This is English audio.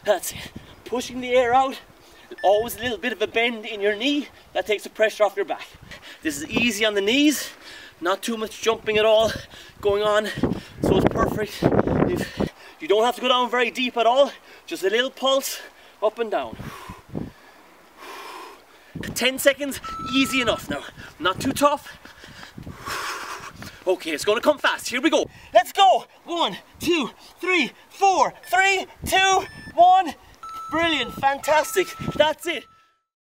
That's it. Pushing the air out. Always a little bit of a bend in your knee. That takes the pressure off your back. This is easy on the knees. Not too much jumping at all going on. So it's perfect. You don't have to go down very deep at all. Just a little pulse up and down. 10 seconds, easy enough now. Not too tough. Okay, it's gonna come fast. Here we go. Let's go. 1, 2, 3, 4. 3, 2, 1. Brilliant, fantastic. That's it.